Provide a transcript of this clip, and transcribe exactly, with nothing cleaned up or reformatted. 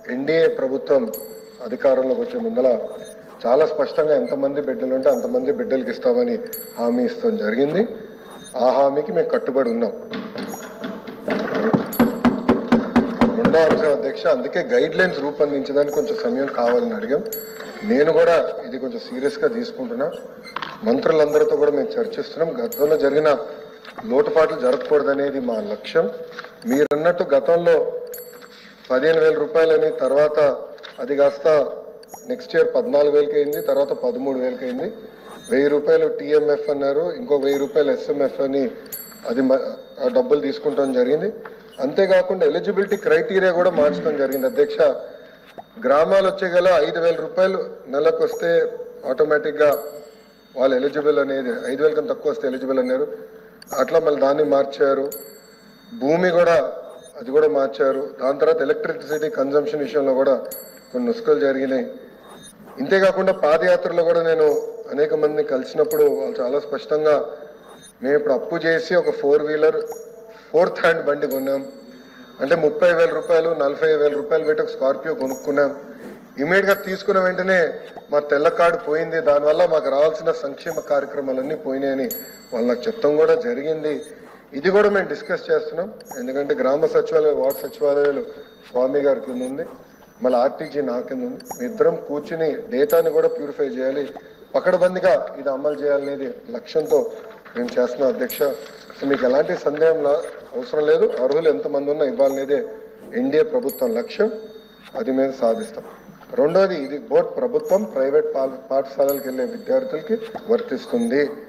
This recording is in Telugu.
ఎన్డీఏ ప్రభుత్వం అధికారంలోకి వచ్చే ముందల చాలా స్పష్టంగా ఎంతమంది బిడ్డలు ఉంటే అంతమంది బిడ్డలకి ఇస్తామని హామీ ఇస్తాం జరిగింది. ఆ హామీకి మేము కట్టుబడి ఉన్నాం. రెండో అంశం అధ్యక్ష, అందుకే గైడ్ లైన్స్ రూపొందించడానికి కొంచెం సమయం కావాలని అడిగాం. నేను కూడా ఇది కొంచెం సీరియస్గా తీసుకుంటున్నా. మంత్రులందరితో కూడా మేము చర్చిస్తున్నాం. గతంలో జరిగిన లోటుపాట్లు జరగకూడదనేది మా లక్ష్యం. మీరన్నట్టు గతంలో పదిహేను వేల రూపాయలని, తర్వాత అది కాస్త నెక్స్ట్ ఇయర్ పద్నాలుగు వేలకి అయింది, తర్వాత పదమూడు వేలకి అయింది. వెయ్యి రూపాయలు టీఎంఎఫ్ అన్నారు, ఇంకో వెయ్యి రూపాయలు ఎస్ఎంఎఫ్ అని అది డబ్బులు తీసుకుంటాం జరిగింది. అంతేకాకుండా ఎలిజిబిలిటీ క్రైటీరియా కూడా మార్చడం జరిగింది అధ్యక్ష. గ్రామాలు వచ్చే గల ఐదు వేల రూపాయలు నెలకు వస్తే ఆటోమేటిక్గా వాళ్ళు ఎలిజిబుల్ అనేది, ఐదు వేల కన్నా తక్కువ వస్తే ఎలిజిబుల్ అన్నారు. అట్లా మళ్ళీ దాన్ని మార్చారు. భూమి కూడా అది కూడా మార్చారు. దాని తర్వాత ఎలక్ట్రిసిటీ కన్జంప్షన్ విషయంలో కూడా కొన్ని నుస్ఖలు జరిగినాయి. ఇంతేకాకుండా పాదయాత్రలో కూడా నేను అనేక మందిని కలిసినప్పుడు వాళ్ళు చాలా స్పష్టంగా, మేము ఇప్పుడు అప్పు చేసి ఒక ఫోర్ వీలర్ ఫోర్త్ హ్యాండ్ బండి కొన్నాం అంటే ముప్పై వేల రూపాయలు నలభై వేల రూపాయలు పెట్టి ఒక స్కార్పియో కొనుక్కున్నాం. ఇమీడియట్గా తీసుకున్న వెంటనే మా తెల్ల కార్డు పోయింది, దానివల్ల మాకు రావాల్సిన సంక్షేమ కార్యక్రమాలన్నీ పోయినాయని వాళ్ళు నాకు చెప్తాం కూడా జరిగింది. ఇది కూడా మేము డిస్కస్ చేస్తున్నాం. ఎందుకంటే గ్రామ సచివాలయం, వార్డు సచివాలయాలు స్వామి గారి కింద ఉంది, మళ్ళీ ఆర్టీజీ నా కింద ఉంది. మీ ఇద్దరం కూర్చుని డేటాని కూడా ప్యూరిఫై చేయాలి, పకడ్బందీగా ఇది అమలు చేయాలనేది లక్ష్యంతో మేము చేస్తున్నాం అధ్యక్ష. మీకు ఎలాంటి సందేహం అవసరం లేదు. అర్హులు ఎంతమంది ఉన్నా ఇవ్వాలనేదే ఎన్డీఏ ప్రభుత్వం లక్ష్యం. అది మేము సాధిస్తాం. రెండోది, ఇది బోర్డు ప్రభుత్వం ప్రైవేట్ పాఠశాలలకు వెళ్ళే విద్యార్థులకి వర్తిస్తుంది.